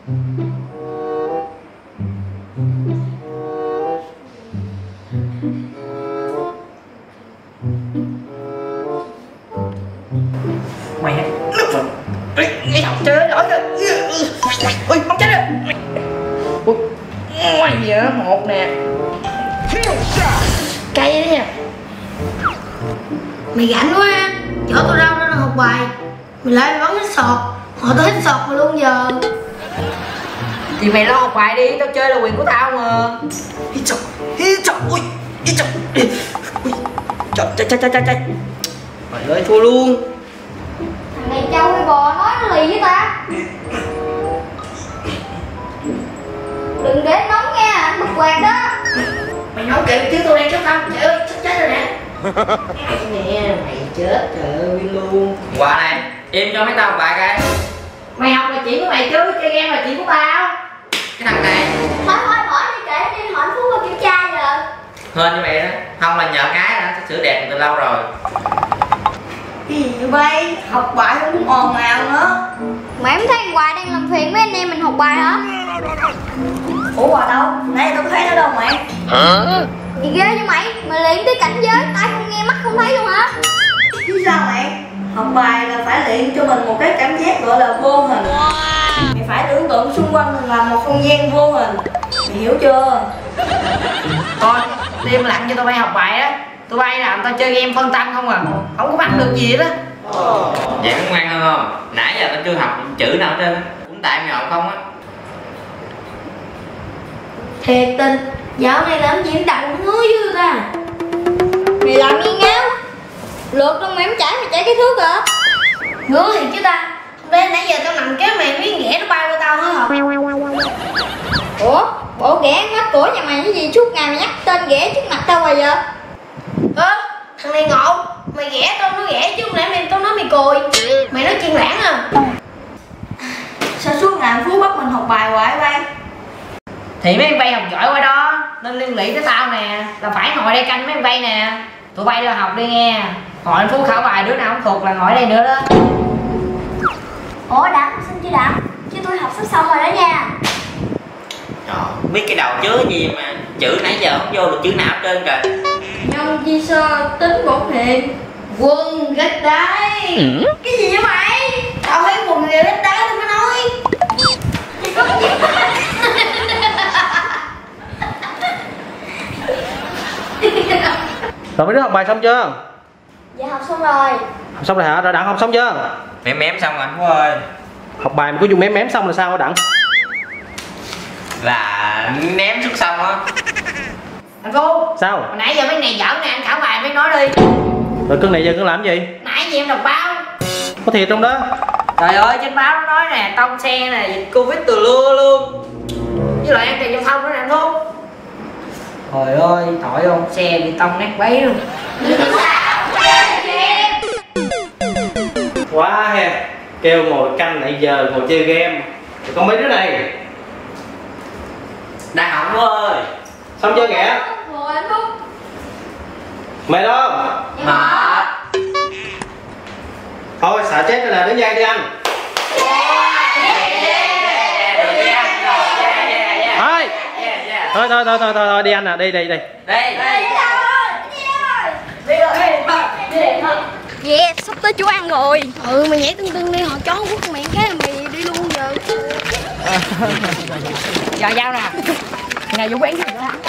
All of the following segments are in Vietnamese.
Mày trời ơi, ui bắn chết rồi. Mày giờ một nè, cây đấy nha. Mày rảnh quá ha, chở tao ra nó học bài, mày lại bắn hết sọt, họ tao hết sọt mà luôn giờ. Thì mày lo học bài đi, tao chơi là quyền của tao mà. Hít chọc, ui, hít chọc, ui, trời. Mày ơi thua luôn. Thằng này trâu hay bò nói nó lì với ta. Đừng để nóng nha, anh bật quạt đó. Mày nấu kìa chứ tôi đang chết không? Trời ơi, sắp chết rồi nè. Nè, mày chết trời ơi luôn. Qua này, im cho mấy tao học bài coi. Mày học là chuyện của mày chứ, chơi game là chuyện của tao. Cái thằng này Thôi bỏ đi kể đi, hỏi Phú qua kiểm tra giờ. hên như vậy đó, không là nhờ gái đã sửa đẹp từ lâu rồi. Cái gì vậy bay, học bài không muốn ồn ào nữa. Mà em thấy Hoài đang làm phiền mấy anh em mình học bài hả? Ủa Hoài đâu? Nãy tôi thấy nó đâu mày? Hả? Gì ghê vậy mày luyện tới cảnh giới, tai không nghe mắt không thấy luôn hả? Chứ sao mày? Học bài là phải luyện cho mình một cái cảm giác gọi là vô hình. Mày phải tưởng tượng xung quanh mình là một không gian vô hình. Mày hiểu chưa? Thôi, im lặng cho tao bay học bài á. Tụi bay làm tao chơi game phân tâm không à, không có bắt được gì đó. Vậy có ngoan hơn không? Nãy giờ tao chưa học chữ nào hết trơn, cũng tại mày học không á. Thiệt tình, dạo này làm gì đặng hứa với người ta. Mày làm gì ngáo? Lượt đâu mày không chảy, mày chảy cái thước hả? Hứa thì chứ ta. Bên nãy giờ tao nằm kéo mày biết ghẻ nó bay qua tao hả hả? Ủa? Bộ ghẻ hết của nhà mày cái gì suốt ngày mày nhắc tên ghẻ trước mặt tao hoài giờ? Thằng này ngộ. Mày ghẻ tao nó ghẻ chứ không lẽ mày tao nói mày cười. Mày nói chuyện lãng à? Sao suốt ngày Phú bắt mình học bài hoài bay? Thì mấy anh bay học giỏi qua đó, nên liên lụy tới tao nè, là phải ngồi đây canh mấy anh bay nè. Tụi bay ra học đi nghe. Hồi anh Phú khảo bài đứa nào không thuộc là ngồi đây nữa đó. Ủa Đặng, xin chứ Đặng. Chứ tôi học sắp xong rồi đó nha. Trời, biết cái đầu chứa gì mà chữ nãy giờ không vô được chữ nào hết trơn trời. Nhân chi sơ tính bổn thiện, quân gạch đáy. Cái gì vậy mày? Tao thấy quần người gạch đáy tao mới nói. Thì có cái gì Rồi mấy đứa học bài xong chưa? Dạ học xong rồi. Học xong rồi hả? Rồi Đặng học xong chưa? Mém xong rồi anh Phú ơi. Học bài mà có dùng mém xong là sao hả Đặng? Là ném xuất xong á. Anh Phú. Sao? Hồi nãy giờ mấy này giỡn nè, anh khảo bài mấy nói đi. Rồi cưng này giờ cưng làm gì? Nãy gì em đọc báo. Có thiệt trong đó? Trời ơi, trên báo nó nói nè, tông xe nè, dịch Covid từ lưa luôn. Với lại an toàn giao thông nữa nè anh Phú. Trời ơi, tội không, xe bị tông nát bấy luôn. Quá ha. Kêu ngồi canh nãy giờ ngồi chơi game. Rồi con mấy đứa này Đang học Phú ơi. xong chưa kìa? Rồi anh Phúc. Mày đâu? Mệt. Thôi xả chết rồi nè, đứng dậy đi anh. Thôi đi anh nè, đi. Đây. Yeah, sắp tới chú ăn rồi. Mày nhảy tưng đi, họ chó quất mày cái mày đi luôn giờ. Giờ giao nè. Ngày vô quán gì nữa hả?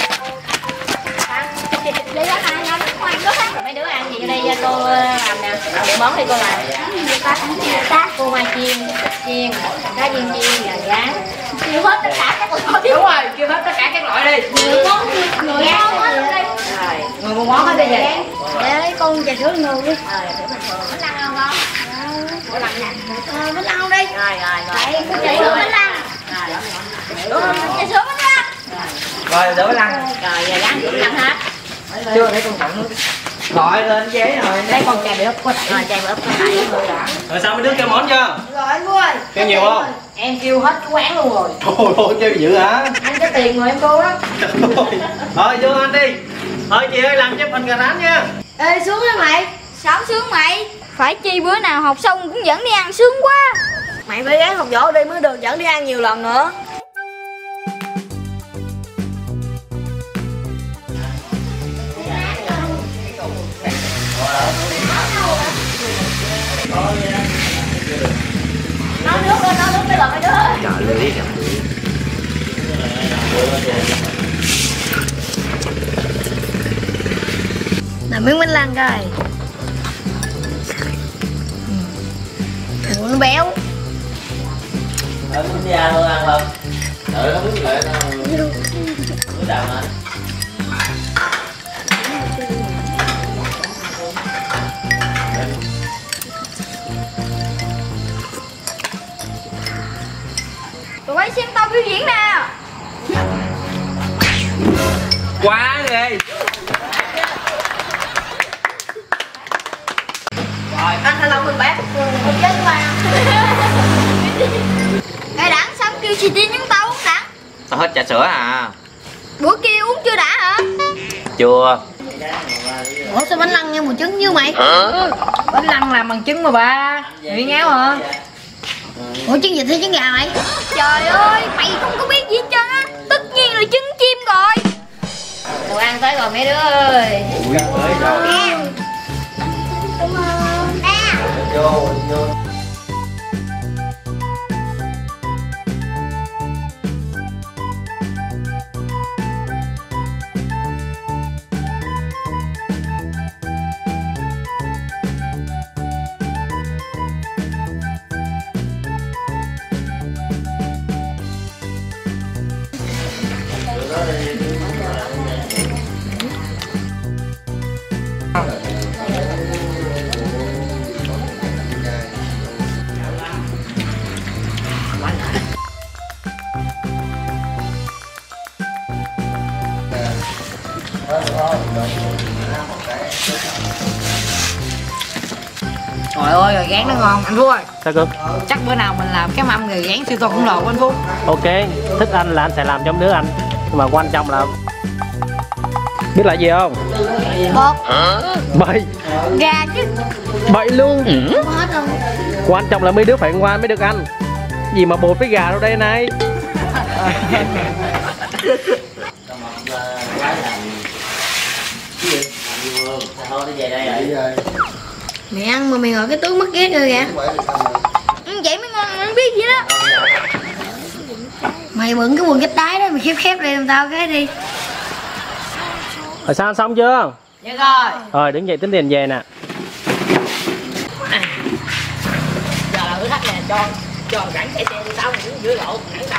Đi ra này nha, ngoài đó ha. Mấy đứa ăn gì ở đây cô làm nè. Để món đi cô làm. Cô mai chiên, cá chiên và rán. Chịu hết tất cả các loại. Đúng rồi, kêu hết tất cả các loại đi. Người món hết luôn đi. Rồi, người mua món hết đi về. Để lấy con trà sữa người đi. Bánh lăng không con? Bánh lăng nè. Bánh lăng không đi. Rồi. Đây, trà sữa bánh lăng. Trà sữa bánh lăng. Rồi, đỡ bánh lăng. Rồi, giờ rán bánh lăng hết. Chưa, để con trọng nước. Gọi lên chế rồi. Đây con chai bị úp có tẩy. Rồi, chai bị úp có tẩy. Rồi sao mấy đứa kêu món chưa? Rồi anh ơi. Kêu nhiều không? Em kêu hết cái quán luôn rồi. Trời ơi, kêu dữ hả? Anh có tiền rồi em cô đó. Thôi vô anh đi. Thôi chị ơi làm cho phần gà rán nha. Ê xuống đi mày. Sao sướng mày? Phải chi bữa nào học xong cũng dẫn đi ăn sướng quá. Mày phải gắng học võ đi mới được dẫn đi ăn nhiều lần nữa. Nấu nước đi rồi mày đứa. Trời lưới kìa. Làm miếng bánh lăng coi. Ủa nó béo. Muốn đi ăn luôn ăn không? Đợi nó biết lại nó đào hả? Tụi bay xem tao biểu diễn nè. Quá ghê. Rồi anh hello mình bác. Một chân mà. Ê Đẳng, sao không kêu chị Tiên với tao uống Đẳng? Tao hết trà sữa à? Bữa kia uống chưa đã hả? Chưa. Ủa sao bánh lăng nghe mùi trứng như mày? Bánh lăng làm bằng trứng mà ba. Bị ngáo hả? Ủa trứng vịt hay trứng gà mày? Trời ơi, mày không có biết gì hết trơn á. Tất nhiên là trứng chim rồi. Đồ ăn tới rồi mấy đứa ơi. Ui tới rồi. Nè. Cảm ơn. Nè. Vô. Trời ơi rồi gán nó ngon anh Phú ơi. Sao cơ? Chắc bữa nào mình làm cái mâm rồi gán siêu to khổng lồ của anh Phú. Ok, thích anh là anh sẽ làm cho đứa anh. Nhưng mà quan trọng là biết là gì không? Bột. Bậy. Gà chứ. Bậy luôn. Không hết không? Quan trọng là mấy đứa phải ngoan mới được ăn. Gì mà bột với gà đâu đây này. Thôi nó về đây rồi. Mày ăn mà mày ngồi cái túi mất ghét rồi kìa. Vậy mới ngon mày không biết gì đó. Mày bưng cái quần cách đáy đó mày khép khép lại làm tao cái đi. Rồi sao ăn xong chưa? Dạ rồi. Rồi đứng dậy tính tiền về nè. Giờ là thử thách nè, cho gắn chạy xe đi tao đứng dưới lộ gắn